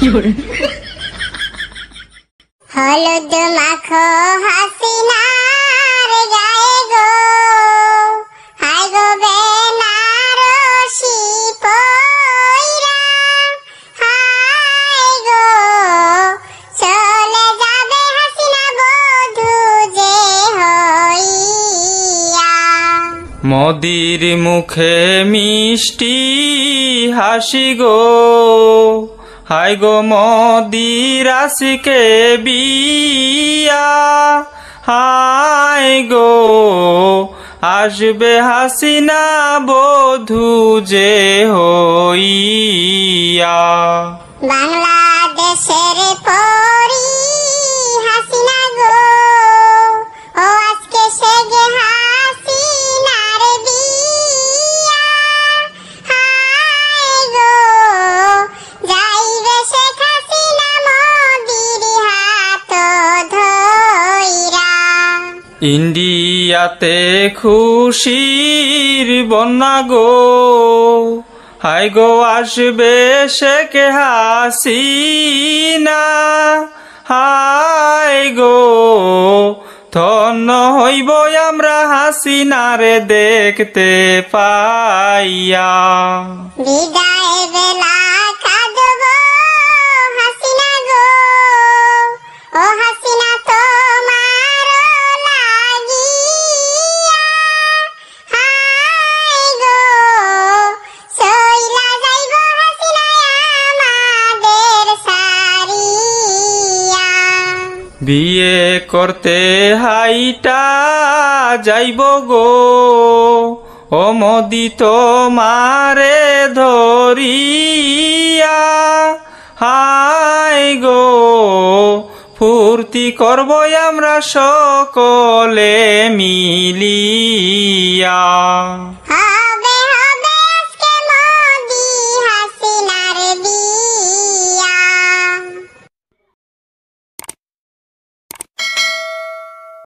হলুদ মাখো হাসিনার গায়ে গো, হায় গো বেনারসি পয়রা, হায় গো চলে যাবে হাসিনা বধূ যে হইয়া। মোদির মুখে মিষ্টি হাসি গো, হায় গো মোদির আশিকে বিয়া, হায় গো আসবে হাসিনা বধূ যে হইয়া। বাংলাদেশের পরি হাসিনা গো, ও আজকে সেগে হাসিনার বিয়া, হায় গো যাইবে শেখ হাসিনা মোদির হাত ধইরা। ইন্ডিয়াতে খুশির বন্যা গো, হায় গো আসবে শেখ হাসিনা, হায় গো ধন্য হইব আমরা হাসিনারে দেখতে পাইয়া। বিদায় বেলা কাঁদব হাসিনা গো, ও হাসিনা তোমার লাগিয়া, হায় গো চইলা যাইব হাসিনা আমাদের সারিয়া। বিয়ে করতে হাইটা যাইব গো, ও মোদি তোমারে ধরিয়া, হায় গো ফুর্তি করব আমরা সকলে মিলিয়া।